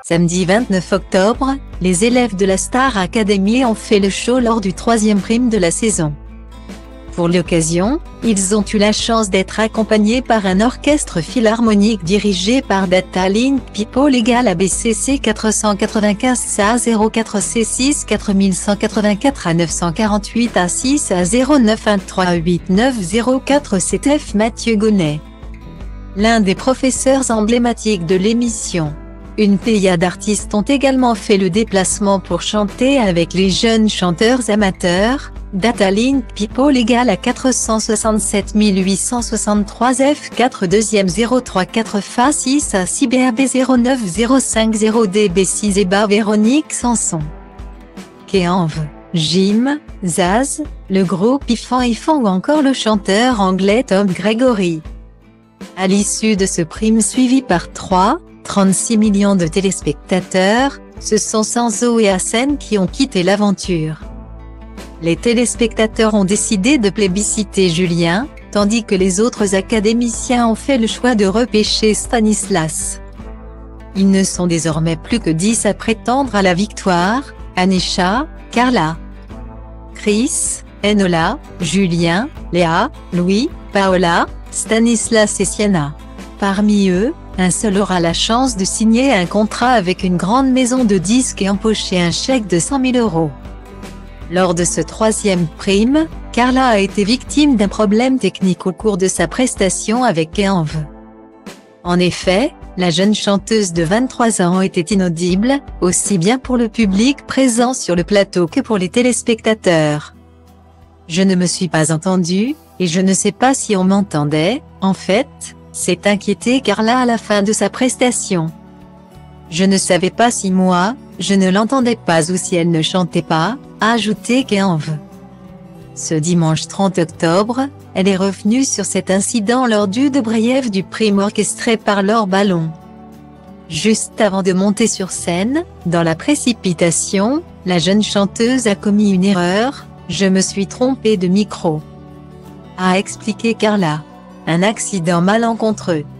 Samedi 29 octobre, les élèves de la Star Academy ont fait le show lors du 3e prime de la saison. Pour l'occasion, ils ont eu la chance d'être accompagnés par un orchestre philharmonique dirigé par Data Link People = ABCC 495 SA 04 C6 4184 A 948 A6 A 09138904 CTF Mathieu Gonnet, l'un des professeurs emblématiques de l'émission. Une pléiade d'artistes ont également fait le déplacement pour chanter avec les jeunes chanteurs amateurs. Data Link People = 467 863 F4 2e 034 FA 6 A 6 BRB 09050 DB 6 EBA Véronique Sanson, Keanve, Jim, Zaz, le groupe Ifan ou encore le chanteur anglais Tom Gregory. À l'issue de ce prime suivi par 36 millions de téléspectateurs, ce sont Sanzo et Hassen qui ont quitté l'aventure. Les téléspectateurs ont décidé de plébisciter Julien, tandis que les autres académiciens ont fait le choix de repêcher Stanislas. Ils ne sont désormais plus que 10 à prétendre à la victoire: Anisha, Carla, Chris, Enola, Julien, Léa, Louis, Paola, Stanislas et Sienna. Parmi eux, un seul aura la chance de signer un contrat avec une grande maison de disques et empocher un chèque de 100 000 €. Lors de ce 3e prime, Carla a été victime d'un problème technique au cours de sa prestation avec Keanve. En effet, la jeune chanteuse de 23 ans était inaudible, aussi bien pour le public présent sur le plateau que pour les téléspectateurs. « Je ne me suis pas entendue, et je ne sais pas si on m'entendait, en fait », s'est inquiétée Carla à la fin de sa prestation. « Je ne savais pas si moi, je ne l'entendais pas ou si elle ne chantait pas », a ajouté Keanve. Ce dimanche 30 octobre, elle est revenue sur cet incident lors du débrief du prime orchestré par Laure Ballon. Juste avant de monter sur scène, dans la précipitation, la jeune chanteuse a commis une erreur: « Je me suis trompée de micro », a expliqué Carla. Un accident malencontreux.